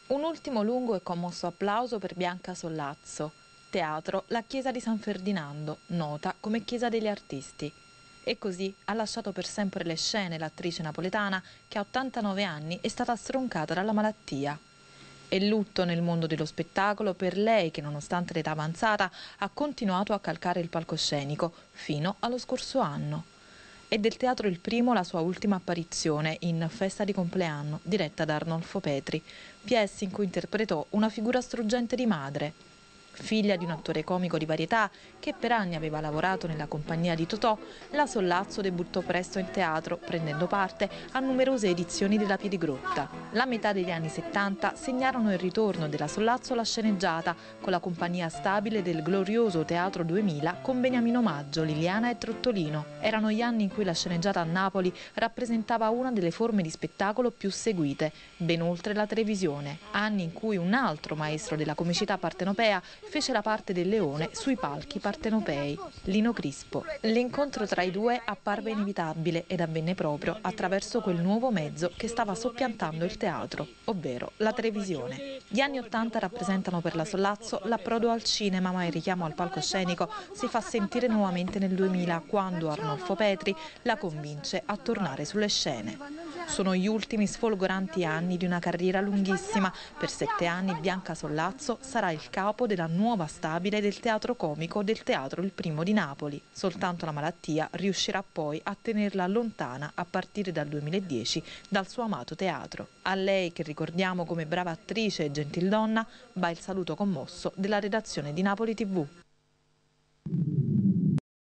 Un ultimo lungo e commosso applauso per Bianca Sollazzo. Teatro La Chiesa di San Ferdinando, nota come Chiesa degli Artisti. E così ha lasciato per sempre le scene l'attrice napoletana che a 89 anni è stata stroncata dalla malattia. È lutto nel mondo dello spettacolo per lei che, nonostante l'età avanzata, ha continuato a calcare il palcoscenico fino allo scorso anno. È del teatro Il Primo la sua ultima apparizione in Festa di compleanno, diretta da Arnolfo Petri, pièce in cui interpretò una figura struggente di madre. Figlia di un attore comico di varietà che per anni aveva lavorato nella compagnia di Totò, la Sollazzo debuttò presto in teatro, prendendo parte a numerose edizioni della Piedigrotta. La metà degli anni 70 segnarono il ritorno della Sollazzo alla sceneggiata, con la compagnia stabile del glorioso Teatro 2000 con Beniamino Maggio, Liliana e Trottolino. Erano gli anni in cui la sceneggiata a Napoli rappresentava una delle forme di spettacolo più seguite, ben oltre la televisione. Anni in cui un altro maestro della comicità partenopea fece la parte del leone sui palchi partenopei, Lino Crispo. L'incontro tra i due apparve inevitabile ed avvenne proprio attraverso quel nuovo mezzo che stava soppiantando il teatro, ovvero la televisione. Gli anni '80 rappresentano per la Sollazzo l'approdo al cinema, ma il richiamo al palcoscenico si fa sentire nuovamente nel 2000, quando Arnolfo Petri la convince a tornare sulle scene. Sono gli ultimi sfolgoranti anni di una carriera lunghissima. Per 7 anni Bianca Sollazzo sarà il capo della nuova stabile del teatro comico del Teatro Il Primo di Napoli. Soltanto la malattia riuscirà poi a tenerla lontana a partire dal 2010 dal suo amato teatro. A lei, che ricordiamo come brava attrice e gentildonna, va il saluto commosso della redazione di Napoli TV.